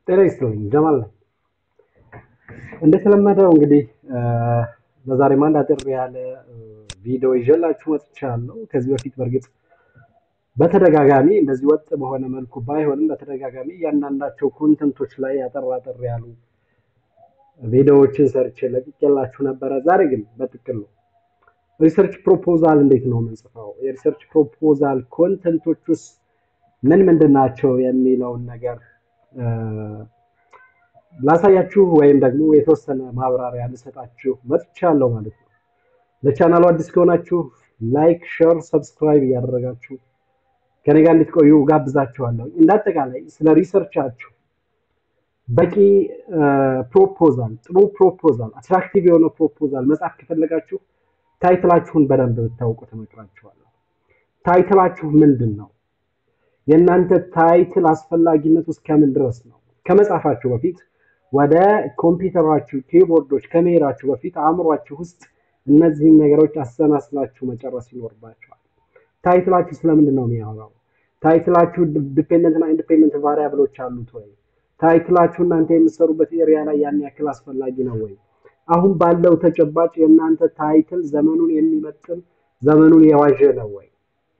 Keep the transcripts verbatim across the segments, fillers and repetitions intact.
ጤና ይስጥልኝ ጀማል ነኝ። እንደተለመደው እንግዲህ በዛሬ ማንድ አጥር ያለ ቪዲዮ ይዤላችሁ መጥቻለሁ። ከዚህ በፊት በርግጥ በተደጋጋሚ እንደዚህ ወጥ በሆነ መልኩ ባይሆንም በተደጋጋሚ ያንዳንዳቸው ኮንተንቶች ላይ ያጠር አጠር ያሉ ቪዲዮዎችን ሰርቼ ለቅቄላችሁ ነበረ። ዛሬ ግን በጥቅሉ ሪሰርች ፕሮፖዛል እንዴት ነው የምንጽፈው፣ የሪሰርች ፕሮፖዛል ኮንተንቶቹስ ምን ምንድን ናቸው የሚለውን ነገር ላሳያችሁ ወይም ደግሞ የተወሰነ ማብራሪያ ልሰጣችሁ መጥቻለሁ ማለት ነው። ለቻናሉ አዲስ ከሆናችሁ ላይክ፣ ሼር፣ ሰብስክራይብ እያደረጋችሁ ከኔ ጋር እንድትቆዩ ጋብዛችኋለሁ። እንዳጠቃላይ ስለ ሪሰርቻችሁ በቂ ፕሮፖዛል፣ ጥሩ ፕሮፖዛል፣ አትራክቲቭ የሆነ ፕሮፖዛል መጻፍ ከፈለጋችሁ ታይትላችሁን በደንብ ብታውቁ ተመክራችኋለሁ። ታይትላችሁ ምንድን ነው? የእናንተ ታይትል አስፈላጊነቱ እስከምን ድረስ ነው? ከመጻፋችሁ በፊት ወደ ኮምፒውተራችሁ ኪቦርዶች ከመሄዳችሁ በፊት አእምሯችሁ ውስጥ እነዚህን ነገሮች አሰናስላችሁ መጨረስ ይኖርባችኋል። ታይትላችሁ ስለምንድን ነው የሚያወራው? ታይትላችሁ ዲፔንደንት እና ኢንዲፔንደንት ቫሪያብሎች አሉት ወይ? ታይትላችሁ እናንተ የምትሰሩበት ኤሪያ ላይ ያን ያክል አስፈላጊ ነው ወይ? አሁን ባለው ተጨባጭ የእናንተ ታይትል ዘመኑን የሚመጥን ዘመኑን የዋጀ ነው ወይ?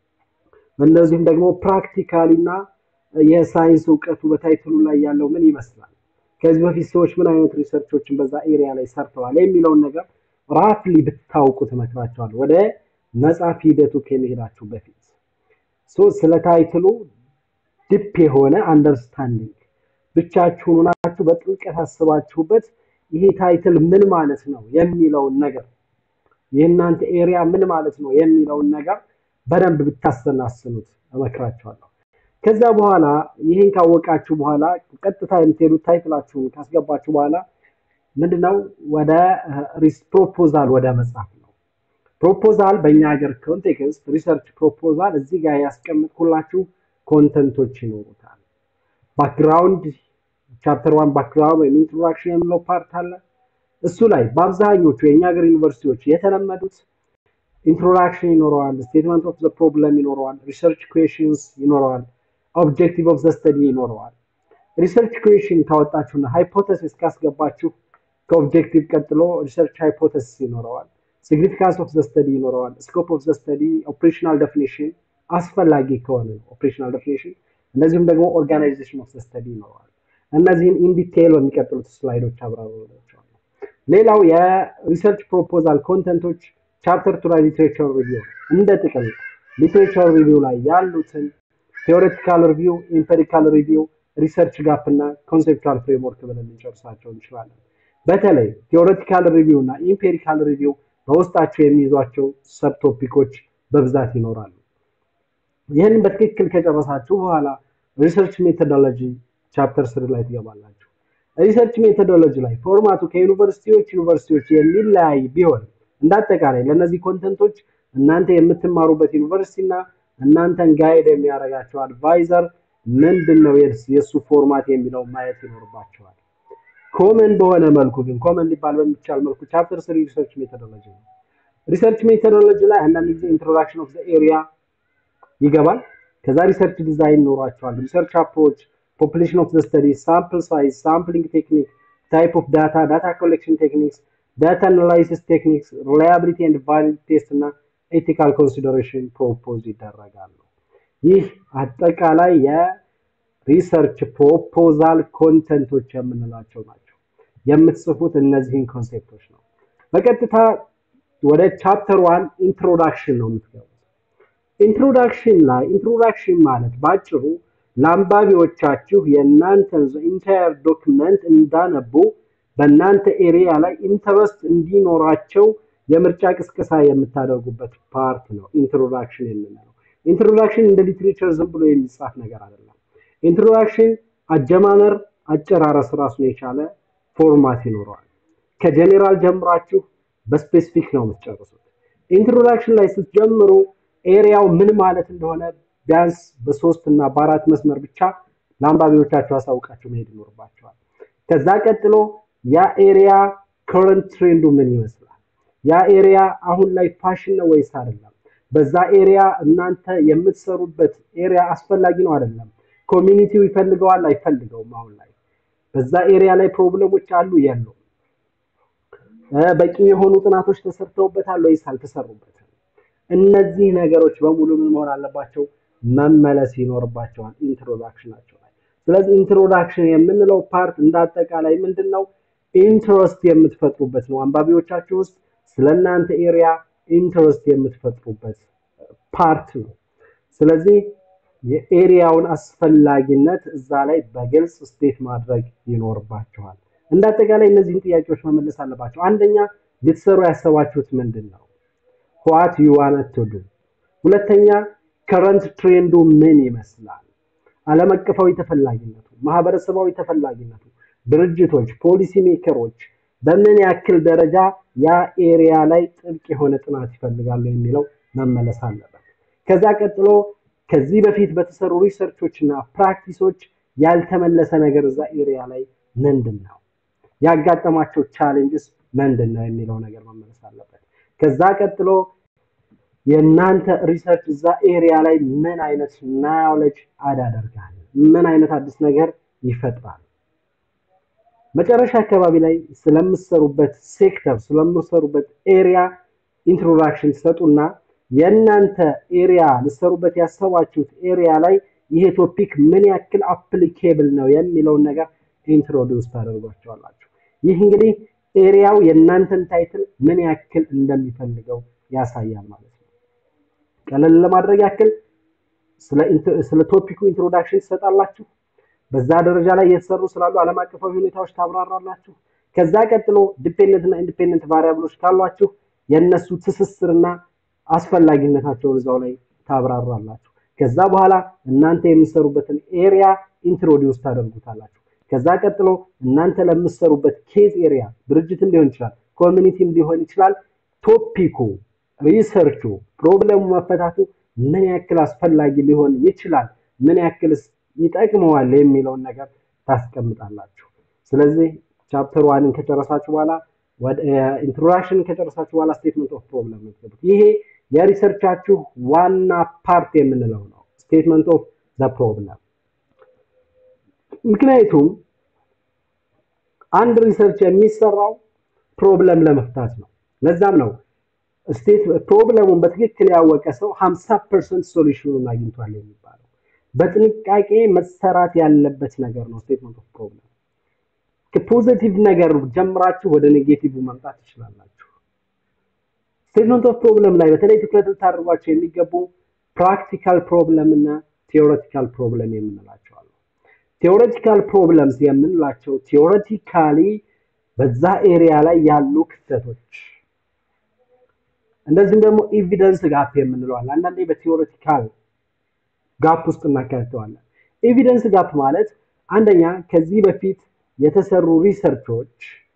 እንደዚህም ደግሞ ፕራክቲካሊና የሳይንስ ዕውቀቱ በታይትሉ ላይ ያለው ምን ይመስላል፣ ከዚህ በፊት ሰዎች ምን አይነት ሪሰርቾችን በዛ ኤሪያ ላይ ሰርተዋል የሚለውን ነገር ራፍሊ ብታውቁ ተመክራችኋል። ወደ መጻፍ ሂደቱ ከመሄዳችሁ በፊት ሶ ስለ ታይትሉ ዲፕ የሆነ አንደርስታንዲንግ ብቻችሁን ሆናችሁ በጥልቀት አስባችሁበት ይሄ ታይትል ምን ማለት ነው የሚለውን ነገር የእናንተ ኤሪያ ምን ማለት ነው የሚለውን ነገር በደንብ ብታሰናስኑት እመክራችኋለሁ። ከዛ በኋላ ይሄን ካወቃችሁ በኋላ ቀጥታ የምትሄዱት ታይትላችሁን ካስገባችሁ በኋላ ምንድነው ወደ ፕሮፖዛል ወደ መጻፍ ነው። ፕሮፖዛል በእኛ ሀገር ኮንቴክስት ሪሰርች ፕሮፖዛል እዚህ ጋር ያስቀምጥኩላችሁ ኮንተንቶች ይኖሩታል። ባክግራውንድ ቻፕተር ዋን ባክግራውንድ ወይም ኢንትሮዳክሽን የሚለው ፓርት አለ። እሱ ላይ በአብዛኞቹ የእኛ ሀገር ዩኒቨርሲቲዎች የተለመዱት ኢንትሮዳክሽን ይኖረዋል፣ ስቴትመንት ኦፍ ዘ ፕሮብለም ይኖረዋል፣ ሪሰርች ኩዌሽንስ ይኖረዋል፣ ኦብጀክቲቭ ኦፍ ዘ ስተዲ ይኖረዋል። ሪሰርች ኩዌሽን ካወጣችሁና ሃይፖቴሲስ ካስገባችሁ ከኦብጀክቲቭ ቀጥሎ ሪሰርች ሃይፖቴሲስ ይኖረዋል፣ ሲግኒፊካንስ ኦፍ ዘ ስተዲ ይኖረዋል፣ ስኮፕ ኦፍ ዘ ስተዲ፣ ኦፕሬሽናል ዴፊኒሽን አስፈላጊ ከሆነ ኦፕሬሽናል ዴፊኒሽን፣ እንደዚሁም ደግሞ ኦርጋናይዜሽን ኦፍ ዘ ስተዲ ይኖረዋል። እነዚህን ኢን ዲቴይል በሚቀጥሉት ስላይዶች አብራራላችኋለሁ። ሌላው የሪሰርች ፕሮፖዛል ኮንተንቶች ቻፕተር ቱ ላይ ሊትሬቸር ሪቪው እንደ ጥቅል ሊትሬቸር ሪቪው ላይ ያሉትን ቴዎሬቲካል ሪቪው፣ ኢምፔሪካል ሪቪው፣ ሪሰርች ጋፕ እና ኮንሴፕቹዋል ፍሬምወርክ ብለን እንጨርሳቸው እንችላለን። በተለይ ቴዎሬቲካል ሪቪው እና ኢምፔሪካል ሪቪው በውስጣቸው የሚይዟቸው ሰብ ቶፒኮች በብዛት ይኖራሉ። ይህንን በትክክል ከጨረሳችሁ በኋላ ሪሰርች ሜቶዶሎጂ ቻፕተር ስሪ ላይ ትገባላችሁ። ሪሰርች ሜቶዶሎጂ ላይ ፎርማቱ ከዩኒቨርሲቲዎች ዩኒቨርሲቲዎች የሚለያይ ቢሆን እንዳጠቃላይ ለነዚህ ኮንተንቶች እናንተ የምትማሩበት ዩኒቨርሲቲና እናንተን ጋይድ የሚያደርጋቸው አድቫይዘር ምንድነው የሱ ፎርማት የሚለው ማየት ይኖርባቸዋል። ኮመን በሆነ መልኩ ግን ኮመን ሊባል በሚቻል መልኩ ቻፕተር ስሪ ሪሰርች ሜቶዶሎጂ ነው። ሪሰርች ሜቶዶሎጂ ላይ አንዳንድ ጊዜ ኢንትሮዳክሽን ኦፍ ዘ ኤሪያ ይገባል። ከዛ ሪሰርች ዲዛይን ኖሯቸዋል፣ ሪሰርች አፕሮች፣ ፖፑሌሽን ኦፍ ዘ ስተዲ፣ ሳምፕል ሳይዝ፣ ሳምፕሊንግ ቴክኒክ፣ ታይፕ ኦፍ ዳታ፣ ዳታ ኮሌክሽን ቴክኒክስ፣ ዳታ አናላይሲስ ቴክኒክስ፣ ሪላያቢሊቲ ኤንድ ቫሊዲቲ ቴስት እና ኤቲካል ኮንሲደሬሽን ፕሮፖዝ ይደረጋሉ። ይህ አጠቃላይ የሪሰርች ፕሮፖዛል ኮንተንቶች የምንላቸው ናቸው። የምትጽፉት እነዚህን ኮንሴፕቶች ነው። በቀጥታ ወደ ቻፕተር ዋን ኢንትሮዳክሽን ነው የምትገቡት። ኢንትሮዳክሽን ላይ ኢንትሮዳክሽን ማለት ባጭሩ ለአንባቢዎቻችሁ የእናንተን ኢንታየር ዶክመንት እንዳነቡ በእናንተ ኤሪያ ላይ ኢንተረስት እንዲኖራቸው የምርጫ ቅስቀሳ የምታደርጉበት ፓርት ነው ኢንትሮዳክሽን የምንለው። ኢንትሮዳክሽን እንደ ሊትሬቸር ዝም ብሎ የሚጻፍ ነገር አይደለም። ኢንትሮዳክሽን አጀማመር፣ አጨራረስ ራሱን የቻለ ፎርማት ይኖረዋል። ከጀነራል ጀምራችሁ በስፔሲፊክ ነው የምትጨርሱት። ኢንትሮዳክሽን ላይ ስትጀምሩ ኤሪያው ምን ማለት እንደሆነ ቢያንስ በሶስት እና በአራት መስመር ብቻ ለአንባቢዎቻችሁ አሳውቃችሁ መሄድ ይኖርባችኋል። ከዛ ቀጥሎ ያ ኤሪያ ከረንት ትሬንዱ ምን ይመስላል፣ ያ ኤሪያ አሁን ላይ ፋሽን ነው ወይስ አይደለም፣ በዛ ኤሪያ እናንተ የምትሰሩበት ኤሪያ አስፈላጊ ነው አይደለም፣ ኮሚኒቲው ይፈልገዋል አይፈልገውም፣ አሁን ላይ በዛ ኤሪያ ላይ ፕሮብለሞች አሉ ያሉ በቂ የሆኑ ጥናቶች ተሰርተውበታል ወይስ አልተሰሩበትም? እነዚህ ነገሮች በሙሉ ምን መሆን አለባቸው? መመለስ ይኖርባቸዋል ኢንትሮዳክሽናቸው ላይ። ስለዚህ ኢንትሮዳክሽን የምንለው ፓርት እንዳጠቃላይ ምንድነው? ኢንትረስት የምትፈጥሩበት ነው። አንባቢዎቻችሁ ውስጥ ስለናንተ ኤሪያ ኢንትረስት የምትፈጥሩበት ፓርት ነው። ስለዚህ የኤሪያውን አስፈላጊነት እዛ ላይ በግልጽ ስቴት ማድረግ ይኖርባችኋል። እንዳጠቃላይ እነዚህን ጥያቄዎች መመለስ አለባችሁ። አንደኛ ልትሰሩ ያሰባችሁት ምንድነው? what you want to do። ሁለተኛ current ትሬንዱ ምን ይመስላል? ዓለም አቀፋዊ ተፈላጊነቱ፣ ማህበረሰባዊ ተፈላጊነቱ፣ ድርጅቶች፣ ፖሊሲ ሜከሮች በምን ያክል ደረጃ ያ ኤሪያ ላይ ጥልቅ የሆነ ጥናት ይፈልጋሉ የሚለው መመለስ አለበት። ከዛ ቀጥሎ ከዚህ በፊት በተሰሩ ሪሰርቾችና ፕራክቲሶች ያልተመለሰ ነገር እዛ ኤሪያ ላይ ምንድነው? ያጋጠማቸው ቻሌንጅስ ምንድነው የሚለው ነገር መመለስ አለበት። ከዛ ቀጥሎ የናንተ ሪሰርች እዛ ኤሪያ ላይ ምን አይነት ናውሌጅ አዳደርጋል? ምን አይነት አዲስ ነገር ይፈጥራል? መጨረሻ አካባቢ ላይ ስለምትሰሩበት ሴክተር ስለምትሰሩበት ኤሪያ ኢንትሮዳክሽን ሰጡና የናንተ ኤሪያ ልትሰሩበት ያሰባችሁት ኤሪያ ላይ ይሄ ቶፒክ ምን ያክል አፕሊኬብል ነው የሚለው ነገር ኢንትሮዲዩስ ታደርጓቸዋላችሁ። ይህ እንግዲህ ኤሪያው የናንተን ታይትል ምን ያክል እንደሚፈልገው ያሳያል ማለት ነው። ቀለል ለማድረግ ያክል ስለ ስለ ቶፒኩ ኢንትሮዳክሽን ትሰጣላችሁ። በዛ ደረጃ ላይ የተሰሩ ስላሉ ዓለም አቀፋዊ ሁኔታዎች ታብራራላችሁ። ከዛ ቀጥሎ ዲፔንደንት እና ኢንዲፔንደንት ቫሪያብሎች ካሏችሁ የነሱ ትስስርና አስፈላጊነታቸውን እዛው ላይ ታብራራላችሁ። ከዛ በኋላ እናንተ የሚሰሩበትን ኤሪያ ኢንትሮዲዩስ ታደርጉታላችሁ። ከዛ ቀጥሎ እናንተ ለምትሰሩበት ኬዝ ኤሪያ ድርጅትም ሊሆን ይችላል፣ ኮሚኒቲም ሊሆን ይችላል፣ ቶፒኩ ሪሰርቹ ፕሮብለሙ መፈታቱ ምን ያክል አስፈላጊ ሊሆን ይችላል፣ ምን ያክልስ ይጠቅመዋል የሚለውን ነገር ታስቀምጣላችሁ። ስለዚህ ቻፕተር ዋንን ከጨረሳችሁ በኋላ ወደ ኢንትሮዳክሽን ከጨረሳችሁ በኋላ ስቴትመንት ኦፍ ፕሮብለም ነው። ይሄ የሪሰርቻችሁ ዋና ፓርት የምንለው ነው፣ ስቴትመንት ኦፍ ዘ ፕሮብለም። ምክንያቱም አንድ ሪሰርች የሚሰራው ፕሮብለም ለመፍታት ነው። ለዛም ነው ስቴት ፕሮብለሙን በትክክል ያወቀ ሰው ሃምሳ ፐርሰንት ሶሉሽኑን አግኝቷል የሚባለው። በጥንቃቄ መሰራት ያለበት ነገር ነው ስቴትመንት ኦፍ ፕሮብለም። ከፖዚቲቭ ነገር ጀምራችሁ ወደ ኔጌቲቭ ማምጣት ትችላላችሁ። ስቴትመንት ኦፍ ፕሮብለም ላይ በተለይ ትኩረት ልታደርጓቸው የሚገቡ ፕራክቲካል ፕሮብለም እና ቲዮሬቲካል ፕሮብለም የምንላቸው አሉ። ቲዮሬቲካል ፕሮብለምስ የምንላቸው ቲዮሬቲካሊ በዛ ኤሪያ ላይ ያሉ ክስተቶች፣ እንደዚህም ደግሞ ኤቪደንስ ጋፕ የምንለው አለ። አንዳንዴ በቲዮሬቲካል ጋፕ ውስጥ እናካተዋለን። ኤቪደንስ ጋፕ ማለት አንደኛ ከዚህ በፊት የተሰሩ ሪሰርቾች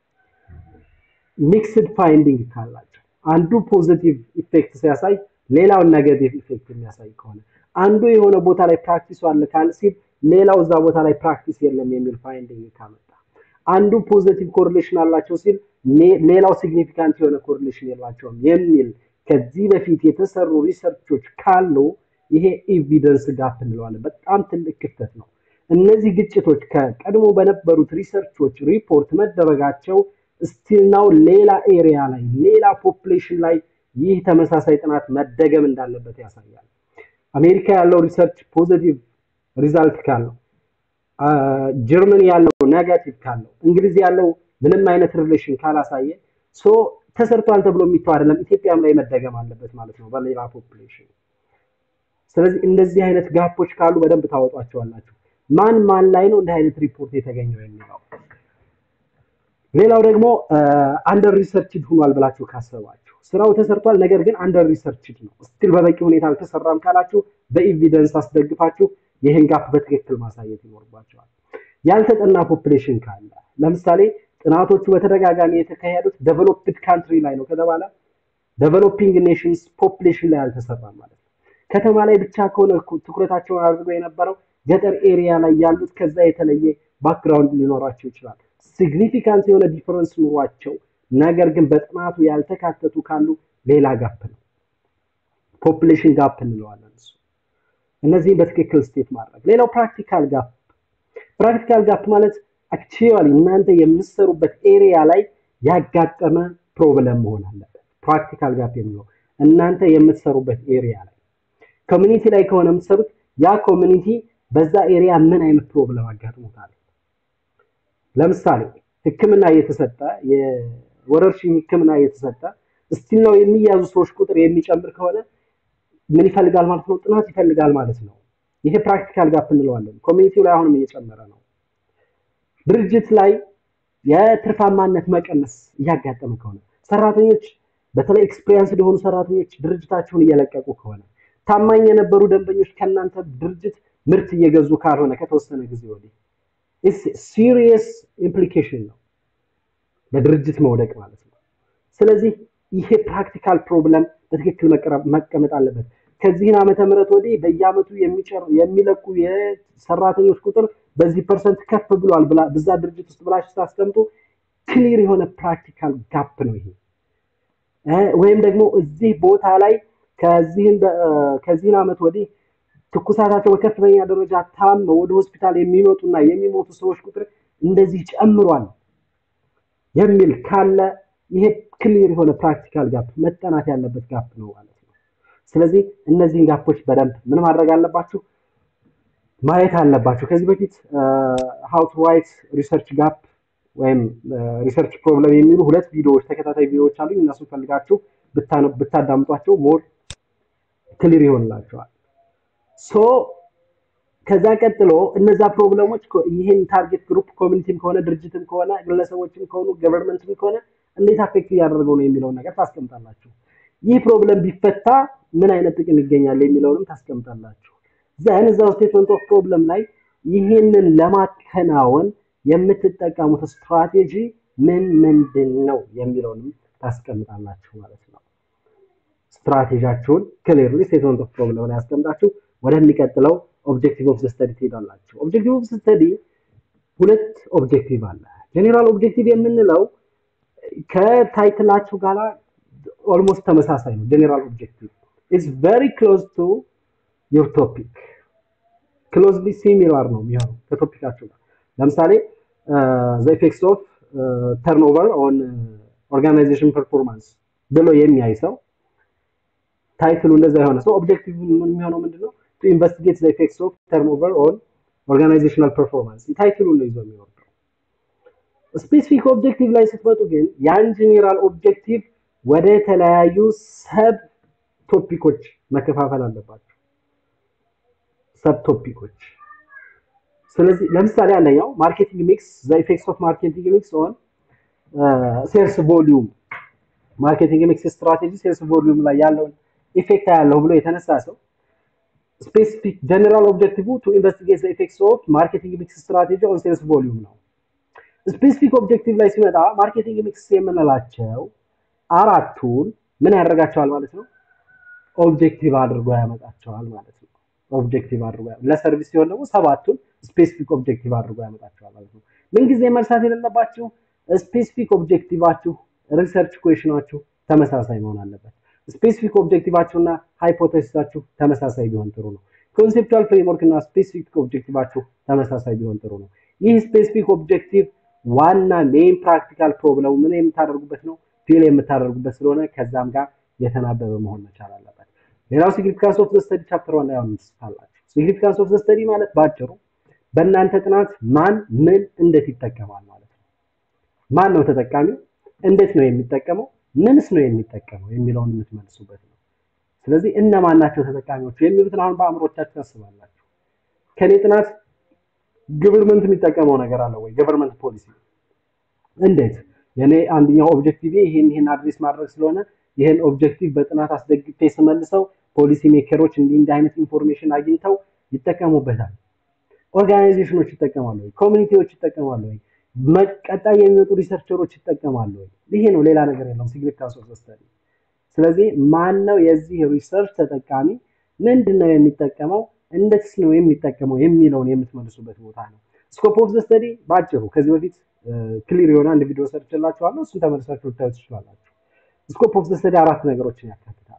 ሚክስድ ፋይንዲንግ ካላቸው አንዱ ፖዚቲቭ ኢፌክት ሲያሳይ ሌላው ኔጌቲቭ ኢፌክት የሚያሳይ ከሆነ አንዱ የሆነ ቦታ ላይ ፕራክቲስ አለ ካል ሲል ሌላው እዛ ቦታ ላይ ፕራክቲስ የለም የሚል ፋይንዲንግ ካመጣ አንዱ ፖዚቲቭ ኮሪሌሽን አላቸው ሲል ሌላው ሲግኒፊካንት የሆነ ኮሪሌሽን የላቸውም የሚል ከዚህ በፊት የተሰሩ ሪሰርቾች ካሉ ይሄ ኤቪደንስ ጋፕ እንለዋለን። በጣም ትልቅ ክፍተት ነው። እነዚህ ግጭቶች ከቀድሞ በነበሩት ሪሰርቾች ሪፖርት መደረጋቸው ስቲል ናው ሌላ ኤሪያ ላይ ሌላ ፖፑሌሽን ላይ ይህ ተመሳሳይ ጥናት መደገም እንዳለበት ያሳያል። አሜሪካ ያለው ሪሰርች ፖዚቲቭ ሪዛልት ካለው፣ ጀርመኒ ያለው ኔጋቲቭ ካለው፣ እንግሊዝ ያለው ምንም አይነት ሪሌሽን ካላሳየ ሶ ተሰርቷል ተብሎ የሚተው አይደለም፣ ኢትዮጵያም ላይ መደገም አለበት ማለት ነው በሌላ ፖፑሌሽን። ስለዚህ እንደዚህ አይነት ጋፖች ካሉ በደንብ ታወጧቸዋላችሁ። ማን ማን ላይ ነው እንዲህ አይነት ሪፖርት የተገኘው የሚለው። ሌላው ደግሞ አንደር ሪሰርችድ ሆኗል ብላችሁ ካሰባችሁ ስራው ተሰርቷል ነገር ግን አንደር ሪሰርችድ ነው ስቲል በበቂ ሁኔታ አልተሰራም ካላችሁ በኤቪደንስ አስደግፋችሁ ይሄን ጋፕ በትክክል ማሳየት ይኖርባችኋል። ያልተጠና ፖፑሌሽን ካለ ለምሳሌ ጥናቶቹ በተደጋጋሚ የተካሄዱት ዴቨሎፕድ ካንትሪ ላይ ነው ከተባለ ዴቨሎፒንግ ኔሽንስ ፖፑሌሽን ላይ አልተሰራም ማለት ነው። ከተማ ላይ ብቻ ከሆነ ትኩረታቸውን አድርገው የነበረው ገጠር ኤሪያ ላይ ያሉት ከዛ የተለየ ባክግራውንድ ሊኖራቸው ይችላል። ሲግኒፊካንት የሆነ ዲፈረንስ ኑሯቸው ነገር ግን በጥናቱ ያልተካተቱ ካሉ ሌላ ጋፕ ነው፣ ፖፑሌሽን ጋፕ እንለዋለን እሱ። እነዚህ በትክክል ስቴት ማድረግ። ሌላው ፕራክቲካል ጋፕ። ፕራክቲካል ጋፕ ማለት actually እናንተ የምትሰሩበት ኤሪያ ላይ ያጋጠመ ፕሮብለም መሆን አለበት ፕራክቲካል ጋፕ የሚለው እናንተ የምትሰሩበት ኤሪያ ላይ ኮሚኒቲ ላይ ከሆነ የምትሰሩት ያ ኮሚኒቲ በዛ ኤሪያ ምን አይነት ፕሮብለም አጋጥሞታል ለምሳሌ ህክምና እየተሰጠ የወረርሽኝ ህክምና እየተሰጠ ስቲል ነው የሚያዙ ሰዎች ቁጥር የሚጨምር ከሆነ ምን ይፈልጋል ማለት ነው ጥናት ይፈልጋል ማለት ነው ይሄ ፕራክቲካል ጋፕ እንለዋለን ኮሚኒቲው ላይ አሁንም እየጨመረ ነው ድርጅት ላይ የትርፋማነት መቀነስ ያጋጠመ ከሆነ ሰራተኞች በተለይ ኤክስፒሪየንስ የሆኑ ሰራተኞች ድርጅታቸውን እየለቀቁ ከሆነ ታማኝ የነበሩ ደንበኞች ከናንተ ድርጅት ምርት እየገዙ ካልሆነ ከተወሰነ ጊዜ ወዲህ it's serious implication ነው ለድርጅት መውደቅ ማለት ነው ስለዚህ ይሄ ፕራክቲካል ፕሮብለም በትክክል መቀመጥ አለበት ከዚህን ዓመተ ምህረት ወዲህ በየአመቱ የሚጨር የሚለቁ የሰራተኞች ቁጥር በዚህ ፐርሰንት ከፍ ብሏል ብላ በዛ ድርጅት ውስጥ ብላችሁ ታስቀምጡ ክሊር የሆነ ፕራክቲካል ጋፕ ነው ይሄ ወይም ደግሞ እዚህ ቦታ ላይ ከዚህን ከዚህን ዓመት ወዲህ ትኩሳታቸው በከፍተኛ ደረጃ ታመው ወደ ሆስፒታል የሚመጡና የሚሞቱ ሰዎች ቁጥር እንደዚህ ጨምሯል የሚል ካለ ይሄ ክሊር የሆነ ፕራክቲካል ጋፕ መጠናት ያለበት ጋፕ ነው ማለት ነው ስለዚህ እነዚህን ጋፖች በደንብ ምን ማድረግ አለባችሁ ማየት አለባችሁ ከዚህ በፊት how to write research gap ወይም research problem የሚሉ ሁለት ቪዲዮዎች ተከታታይ ቪዲዮዎች አሉ እነሱን ፈልጋችሁ ብታዳምጧቸው ሞር ክሊር ይሆንላችኋል ሶ ከዛ ቀጥሎ እነዛ ፕሮብለሞች ይሄን ታርጌት ግሩፕ ኮሚኒቲም ከሆነ ድርጅትም ከሆነ ግለሰቦችም ከሆኑ ገቨርንመንትም ከሆነ እንዴት አፌክት ያደርገው ነው የሚለው ነገር ታስቀምጣላችሁ ይህ ፕሮብለም ቢፈታ ምን አይነት ጥቅም ይገኛል የሚለውንም ታስቀምጣላችሁ ዘን ዘ ስቴትመንት ኦፍ ፕሮብለም ላይ ይሄንን ለማከናወን የምትጠቀሙት ስትራቴጂ ምን ምንድነው የሚለውንም ታስቀምጣላችሁ ማለት ነው ስትራቴጂያችሁን ክሊርሊ ስቴትመንት ኦፍ ፕሮብለም ላይ አስቀምጣችሁ ወደሚቀጥለው ኦብጀክቲቭ ኦፍ ዘ ስተዲ ትሄዳላችሁ ኦብጀክቲቭ ኦፍ ዘ ስተዲ ሁለት ኦብጀክቲቭ አለ ጀነራል ኦብጀክቲቭ የምንለው ከታይትላችሁ ጋር ኦልሞስት ተመሳሳይ ነው ጀነራል ኦብጀክቲቭ is very close to your topic closely similar ነው የሚሆነው ከቶፒካችሁ ጋር ለምሳሌ the effects of uh, turnover on uh, organization performance ብሎ የሚያይ ሰው ታይትሉ እንደዛ የሆነ ሰው ኦብጀክቲቭ ምን የሚሆነው ምንድነው to investigate the effects of turnover on organizational performance ታይትሉ ነው ይዞ የሚወርደው ስፔሲፊክ ኦብጀክቲቭ ላይ ስትመጡ ግን ያን ጀነራል ኦብጀክቲቭ ወደ ተለያዩ ሰብ ቶፒኮች መከፋፈል አለባችሁ ሰብ ቶፒኮች ስለዚህ ለምሳሌ አንደኛው ማርኬቲንግ ሚክስ the effects of marketing mix on uh, sales volume ማርኬቲንግ ሚክስ ስትራቴጂ sales volume ላይ ያለው ኢፌክት ያለው ብሎ የተነሳ ሰው ስፔሲፊክ ጀነራል ኦብጀክቲቭ to investigate the effects of marketing mix strategy on sales volume ነው ስፔሲፊክ ኦብጀክቲቭ ላይ ሲመጣ ማርኬቲንግ ሚክስ የምንላቸው አራቱን ምን ያደርጋቸዋል ማለት ነው ኦብጀክቲቭ አድርጎ ያመጣቸዋል ማለት ነው ኦብጀክቲቭ አድርጎ ለሰርቪስ ሲሆን ደግሞ ሰባቱን ስፔሲፊክ ኦብጀክቲቭ አድርጎ ያመጣቸዋል ማለት ነው ምን ጊዜ መርሳት የሌለባችሁ ስፔሲፊክ ኦብጀክቲቫችሁ ሪሰርች ኩዌሽናችሁ ተመሳሳይ መሆን አለበት ስፔሲፊክ ኦብጀክቲቫችሁና ሃይፖቴሲሳችሁ ተመሳሳይ ቢሆን ጥሩ ነው ኮንሴፕቹዋል ፍሬምወርክ እና ስፔሲፊክ ኦብጀክቲቫችሁ ተመሳሳይ ቢሆን ጥሩ ነው ይህ ስፔሲፊክ ኦብጀክቲቭ ዋና ሜን ፕራክቲካል ፕሮብለም ምን የምታደርጉበት ነው ፊል የምታደርጉበት ስለሆነ ከዛም ጋር የተናበበ መሆን መቻል አለበት ሌላው ሲግኒፊካንስ ኦፍ ዘ ስተዲ ቻፕተር ዋን ላይ አሁን እንስፋላችሁ ሲግኒፊካንስ ኦፍ ዘ ስተዲ ማለት ባጭሩ በእናንተ ጥናት ማን ምን እንዴት ይጠቀማል ማለት ነው ማን ነው ተጠቃሚው እንዴት ነው የሚጠቀመው ምንስ ነው የሚጠቀመው የሚለውን የምትመልሱበት ነው ስለዚህ እነማን ናቸው ተጠቃሚዎቹ የሚሉትን አሁን በአእምሮቻችሁ ታስባላችሁ ከኔ ጥናት ገቨርንመንት የሚጠቀመው ነገር አለ ወይ ገቨርንመንት ፖሊሲ እንዴት የኔ አንደኛው ኦብጀክቲቭ ይሄን ይሄን አድሬስ ማድረግ ስለሆነ ይሄን ኦብጀክቲቭ በጥናት አስደግፌ ስመልሰው ፖሊሲ ሜከሮች እንዲህ እንዲህ አይነት ኢንፎርሜሽን አግኝተው ይጠቀሙበታል ኦርጋናይዜሽኖች ይጠቀማሉ ወይ ኮሚኒቲዎች ይጠቀማሉ ወይ መቀጣይ የሚወጡ ሪሰርቸሮች ይጠቀማሉ ወይ ይሄ ነው ሌላ ነገር የለውም ሲግኒፊካንስ ኦፍ ዘ ስተዲ ስለዚህ ማን ነው የዚህ ሪሰርች ተጠቃሚ ምንድነው የሚጠቀመው እንዴትስ ነው የሚጠቀመው የሚለውን የምትመልሱበት ቦታ ነው ስኮፕ ኦፍ ዘ ስተዲ ባጭሩ ከዚህ በፊት ክሊር የሆነ አንድ ቪዲዮ ሰርችላችኋለሁ እሱን ተመልሳችሁ ልታዩት ትችላላችሁ ስኮፕ ኦፍ ዘ ስተዲ አራት ነገሮችን ያካትታል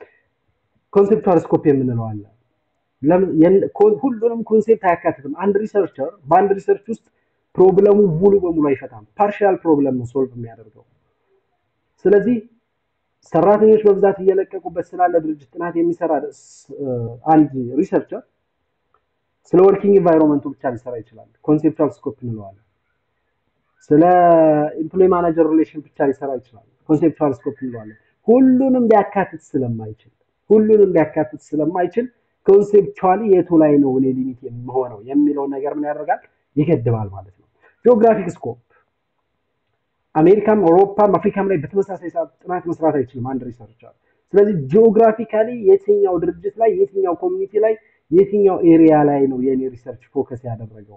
ኮንሴፕቹዋል ስኮፕ የምንለው አለ ሁሉንም ኮንሴፕት አያካትትም አንድ ሪሰርቸር በአንድ ሪሰርች ውስጥ ፕሮብለሙ ሙሉ በሙሉ አይፈታም ፓርሻል ፕሮብለም ነው ሶልቭ የሚያደርገው ስለዚህ ሰራተኞች በብዛት እየለቀቁበት ስላለ ድርጅት ጥናት የሚሰራ አንድ ሪሰርቸር ስለ ወርኪንግ ኢንቫይሮንመንቱ ብቻ ሊሰራ ይችላል ኮንሴፕቹዋል ስኮፕ እንለዋለን ስለ ኤምፕሎይ ማኔጀር ሪሌሽን ብቻ ሊሰራ ይችላል ኮንሴፕቹዋል ስኮፕ እንለዋለን ሁሉንም ሊያካትት ስለማይችል ሁሉንም ሊያካትት ስለማይችል ኮንሴፕቹዋሊ የቱ ላይ ነው እኔ ሊሚት የምሆነው የሚለው ነገር ምን ያደርጋል ይገድባል ማለት ነው ጂኦግራፊክ ስኮፕ አሜሪካም አውሮፓም አፍሪካም ላይ በተመሳሳይ ሰዓት ጥናት መስራት አይችልም አንድ ሪሰርቸር ስለዚህ ጂኦግራፊካሊ የትኛው ድርጅት ላይ የትኛው ኮሚኒቲ ላይ የትኛው ኤሪያ ላይ ነው የኔ ሪሰርች ፎከስ ያደረገው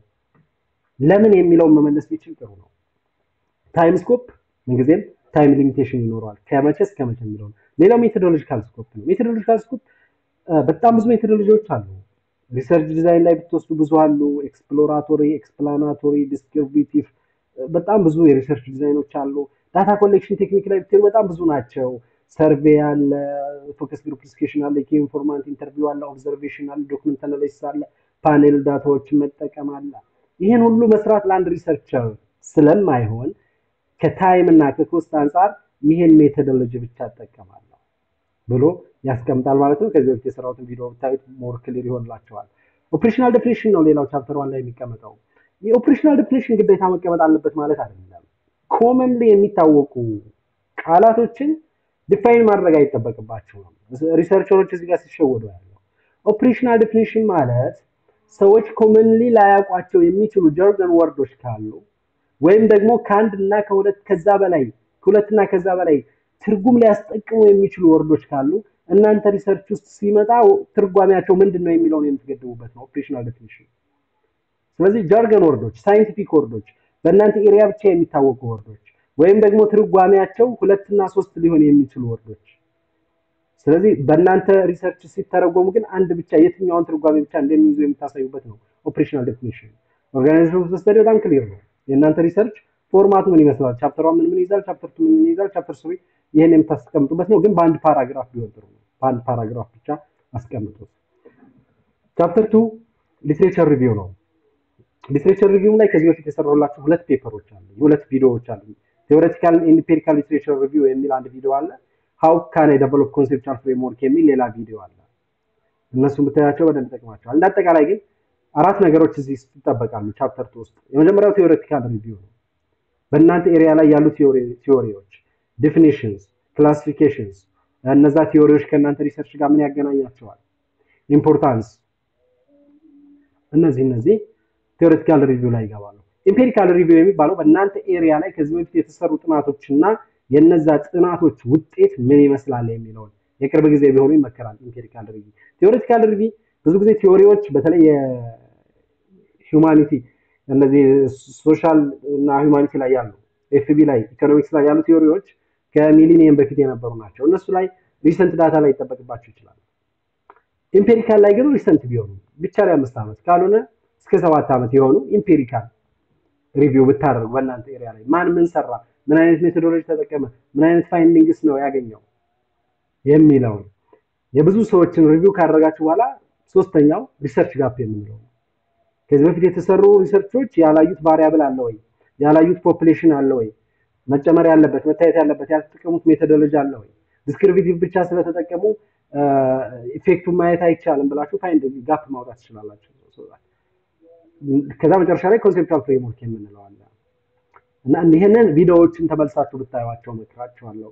ለምን የሚለው መመለስ ቢችል ጥሩ ነው ታይም ስኮፕ እንግዲህ ታይም ሊሚቴሽን ይኖራል ከመቼ እስከ መቼ የሚለው ሌላው ሜቶዶሎጂካል ስኮፕ ነው ሜቶዶሎጂካል ስኮፕ በጣም ብዙ ሜቶዶሎጂዎች አሉ ሪሰርች ዲዛይን ላይ ብትወስዱ ብዙ አሉ ኤክስፕሎራቶሪ ኤክስፕላናቶሪ ዲስክሪፕቲቭ በጣም ብዙ የሪሰርች ዲዛይኖች አሉ ዳታ ኮሌክሽን ቴክኒክ ላይ ብትሄዱ በጣም ብዙ ናቸው ሰርቬይ አለ ፎከስ ግሩፕ ዲስከሽን አለ ኪ ኢንፎርማንት ኢንተርቪው አለ ኦብዘርቬሽን አለ ዶክመንት አናላይሲስ አለ ፓኔል ዳታዎችን መጠቀም አለ ይሄን ሁሉ መስራት ለአንድ ሪሰርቸር ስለማይሆን ከታይም እና ከኮስት አንፃር ይሄን ሜቶዶሎጂ ብቻ ተጠቀማለሁ ብሎ ያስቀምጣል ማለት ነው ከዚህ በፊት የሰራሁትን ቪዲዮ ብታዩት ሞር ክሊር ይሆንላችኋል ኦፕሬሽናል ዲፊኒሽን ነው ሌላው ቻፕተር ዋን ላይ የሚቀመጠው የኦፕሬሽናል ዲፊኒሽን ግዴታ መቀመጥ አለበት ማለት አይደለም ኮመንሊ የሚታወቁ ቃላቶችን ዲፋይን ማድረግ አይጠበቅባቸውም ሪሰርቸሮች እዚህ ጋር ሲሸወዱ ያለው ኦፕሬሽናል ዲፊኒሽን ማለት ሰዎች ኮመንሊ ላያውቋቸው የሚችሉ ጀርገን ወርዶች ካሉ ወይም ደግሞ ከአንድ እና ከሁለት ከዛ በላይ ሁለትና ከዛ በላይ ትርጉም ሊያስጠቅሙ የሚችሉ ወርዶች ካሉ እናንተ ሪሰርች ውስጥ ሲመጣ ትርጓሜያቸው ምንድነው የሚለውን የምትገድቡበት ነው ኦፕሬሽናል ዲፊኒሽን ስለዚህ ጃርገን ወርዶች ሳይንቲፊክ ወርዶች በእናንተ ኤሪያ ብቻ የሚታወቁ ወርዶች ወይም ደግሞ ትርጓሜያቸው ሁለት እና ሶስት ሊሆን የሚችሉ ወርዶች ስለዚህ በእናንተ ሪሰርች ሲተረጎሙ ግን አንድ ብቻ የትኛውን ትርጓሜ ብቻ እንደሚይዙ የምታሳዩበት ነው ኦፕሬሽናል ዲፊኒሽን ኦርጋናይዜሽን ስተዲ በጣም ክሊር ነው የእናንተ ሪሰርች ፎርማቱ ምን ይመስላል ቻፕተር ዋን ምን ምን ይዛል ቻፕተር ቱ ምን ይዛል ቻፕተር ስሪ ይሄን የምታስቀምጡበት ነው ግን በአንድ ፓራግራፍ ቢሆን ጥሩ ነው በአንድ ፓራግራፍ ብቻ አስቀምጡት ቻፕተር ቱ ሊትሬቸር ሪቪው ነው ሊትሬቸር ሪቪው ላይ ከዚህ በፊት የሰራሁላችሁ ሁለት ፔፐሮች አሉ ሁለት ቪዲዮዎች አሉ ቴዎሬቲካል ኢምፒሪካል ሊትሬቸር ሪቪው የሚል አንድ ቪዲዮ አለ how can I develop conceptual framework የሚል ሌላ ቪዲዮ አለ እነሱን ብታያቸው በደንብ ተጠቅማቸዋል እንደ አጠቃላይ ግን አራት ነገሮች እዚህ ይተጠበቃሉ ቻፕተር ቱ ውስጥ የመጀመሪያው ቴዎሬቲካል ሪቪው ነው በእናንተ ኤሪያ ላይ ያሉ ቲዮሪ ቲዮሪዎች ዲፊኒሽንስ ክላሲፊኬሽንስ እነዛ ቲዮሪዎች ከእናንተ ሪሰርች ጋር ምን ያገናኛቸዋል ኢምፖርታንስ እነዚህ እነዚህ ቴዎሬቲካል ሪቪው ላይ ይገባሉ ኢምፒሪካል ሪቪው የሚባለው በእናንተ ኤሪያ ላይ ከዚህ በፊት የተሰሩ ጥናቶችና የነዛ ጥናቶች ውጤት ምን ይመስላል የሚለው የቅርብ ጊዜ ቢሆኑ ይመከራል ኢምፒሪካል ሪቪው ቴዎሬቲካል ሪቪው ብዙ ጊዜ ቲዮሪዎች በተለይ ሂዩማኒቲ እነዚህ ሶሻል እና ሂዩማኒቲ ላይ ያሉ ኤፍቢ ላይ ኢኮኖሚክስ ላይ ያሉ ቲዮሪዎች ከሚሊኒየም በፊት የነበሩ ናቸው እነሱ ላይ ሪሰንት ዳታ ላይ ይተጠበቅባቸው ይችላል ኢምፒሪካል ላይ ግን ሪሰንት ቢሆኑ ብቻ ላይ አምስት ዓመት ካልሆነ እስከ ሰባት ዓመት የሆኑ ኢምፒሪካል ሪቪው ብታደርጉ በእናንተ ኤሪያ ላይ ማን ምን ሰራ ምን አይነት ሜቶዶሎጂ ተጠቀመ ምን አይነት ፋይንዲንግስ ነው ያገኘው የሚለው የብዙ ሰዎችን ሪቪው ካደረጋችሁ በኋላ ሶስተኛው ሪሰርች ጋፕ የምንለው ከዚህ በፊት የተሰሩ ሪሰርቾች ያላዩት ቫሪያብል አለ ወይ ያላዩት ፖፑሌሽን አለ ወይ መጨመር ያለበት መታየት ያለበት ያልተጠቀሙት ሜቶዶሎጂ አለ ወይ ዲስክሪፕቲቭ ብቻ ስለተጠቀሙ ኢፌክቱን ማየት አይቻልም ብላችሁ ፋይንድ ጋፕ ማውጣት ትችላላችሁ ከዛ መጨረሻ ላይ ኮንሴፕቹዋል ፍሬምወርክ የምንለው አለ እና ይሄንን ቪዲዮዎችን ተመልሳችሁ ብታዩዋቸው መክራችኋለሁ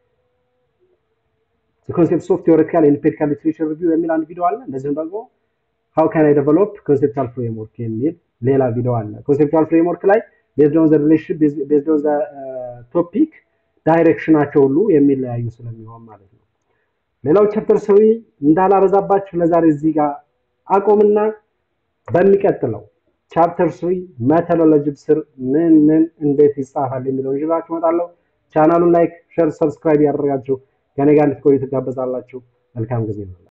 the concepts of theoretical and empirical literature review የሚል አንድ ቪዲዮ አለ እንደዚሁም ደግሞ how can I develop conceptual framework የሚል ሌላ ቪዲዮ አለ conceptual framework ላይ based on the relationship based on the uh, topic ዳይሬክሽናቸው ሁሉ የሚለያዩ ስለሚሆን ማለት ነው ሌላው ቻፕተር ስሪ እንዳላበዛባችሁ ለዛሬ እዚህ ጋር አቆምና በሚቀጥለው ቻፕተር ስሪ ሜቶዶሎጂ ስር ምን ምን እንዴት ይጻፋል የሚለውን ይዤላችሁ እመጣለሁ ቻናሉን ላይክ ሼር ሰብስክራይብ ያደርጋችሁ ከኔ ጋር እንድትቆዩ ትጋበዛላችሁ መልካም ጊዜ ነው